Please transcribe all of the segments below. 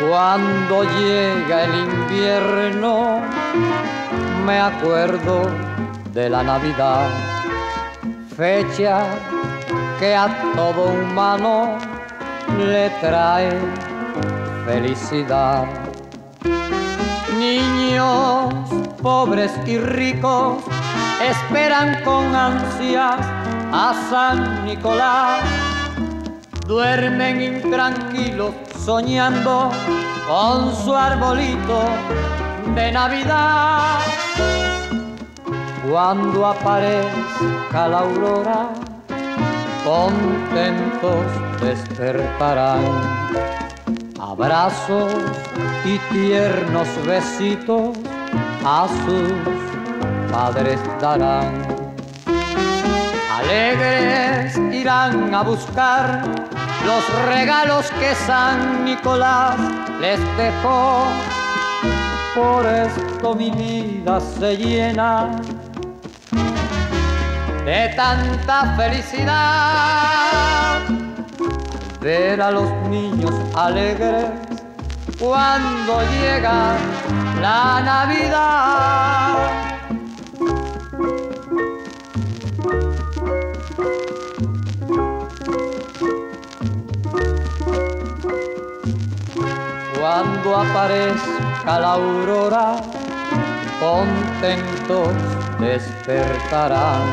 Cuando llega el invierno, me acuerdo de la Navidad, fecha que a todo humano le trae felicidad. Niños pobres y ricos esperan con ansias a San Nicolás. Duermen intranquilos soñando con su arbolito de Navidad. Cuando aparezca la aurora, contentos despertarán. Abrazos y tiernos besitos a sus padres darán. Alegres irán a buscar los regalos que San Nicolás les dejó. Por esto mi vida se llena de tanta felicidad, al ver a los niños alegres cuando llega la Navidad. Cuando aparezca la aurora, contentos despertarán.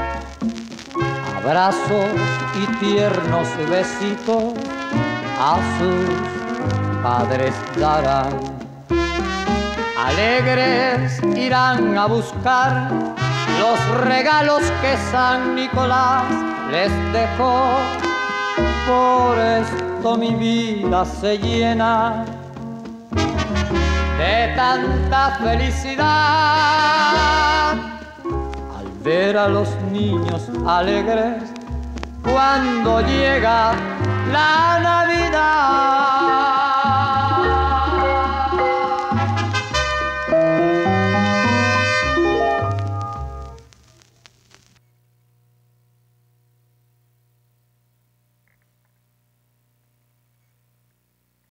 Abrazos y tiernos besitos a sus padres darán. Alegres irán a buscar los regalos que San Nicolás les dejó. Por esto mi vida se llena de tanta felicidad, al ver a los niños alegres cuando llega la Navidad.